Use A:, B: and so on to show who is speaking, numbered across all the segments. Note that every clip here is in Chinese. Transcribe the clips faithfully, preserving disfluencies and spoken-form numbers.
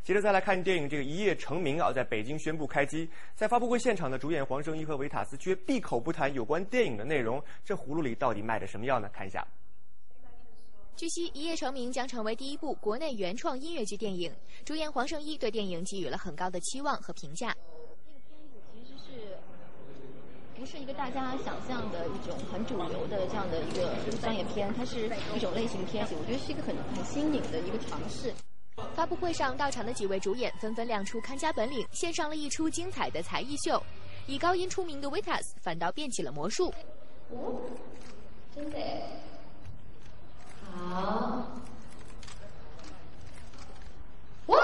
A: 接着再来看电影这个《一夜成名》啊，在北京宣布开机。在发布会现场的主演黄圣依和维塔斯却闭口不谈有关电影的内容，这葫芦里到底卖的什么药呢？看一下。
B: 据悉，《一夜成名》将成为第一部国内原创音乐剧电影。主演黄圣依对电影给予了很高的期望和评价。
C: 这个片子其实是不是一个大家想象的一种很主流的这样的一个商业片？它是一种类型片，我觉得是一个很很新颖的一个尝试。
B: 发布会上到场的几位主演纷纷亮出看家本领，献上了一出精彩的才艺秀。以高音出名的 Vitas 反倒变起了魔术。
C: 哦，真的。 好，哇！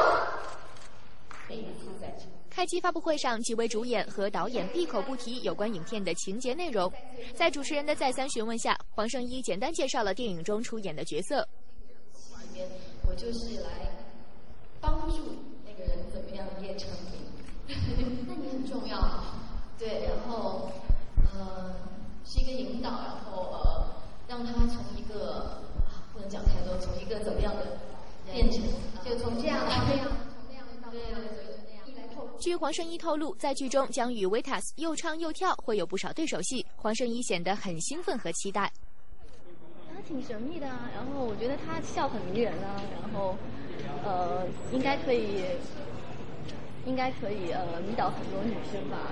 B: 开机发布会上，几位主演和导演闭口不提有关影片的情节内容。在主持人的再三询问下，黄圣依简单介绍了电影中出演的角色。
C: 里面我就是来帮助那个人怎么样一夜成名，那你很重要。对，然后呃是一个引导，然后呃让他从一个。 不能讲太多，从一个怎么样的变成，就从这样到那样，从那样到那样，对，那样。
B: 据黄圣依透露，在剧中将与 Vitas 又唱又跳，会有不少对手戏。黄圣依显得很兴奋和期待。
C: 他挺神秘的啊，然后我觉得他笑很迷人啊，然后呃，应该可以，应该可以呃迷倒很多女生吧。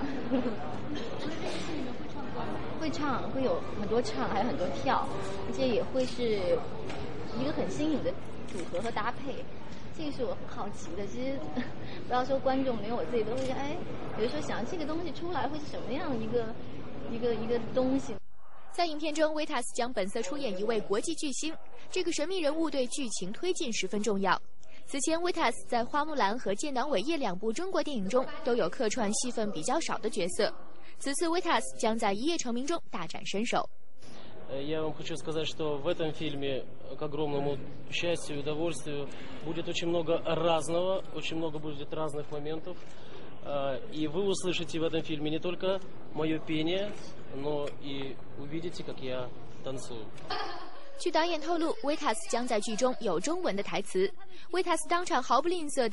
C: 会唱，会有很多唱，还有很多跳，而且也会是一个很新颖的组合和搭配，这个是我很好奇的。其实不要说观众，连我自己都会哎，有的时候想这个东西出来会是什么样一个一个一个东西。
B: 在影片中 ，Vitas 将本色出演一位国际巨星，这个神秘人物对剧情推进十分重要。此前 ，Vitas 在《花木兰》和《建党伟业》两部中国电影中都有客串戏份比较少的角色。 此次 Vitas 将在《一夜成名》中大展身手。
D: Я вам хочу сказать, что в этом фильме, к огромному счастью и удовольствию, будет очень много разного, очень много будет разных моментов. И вы услышите в этом фильме не только мое пение, но и увидите, как я танцую.
B: 据导演透露 ，Vitas 将在剧中有中文的台词。Vitas 当场毫不吝啬。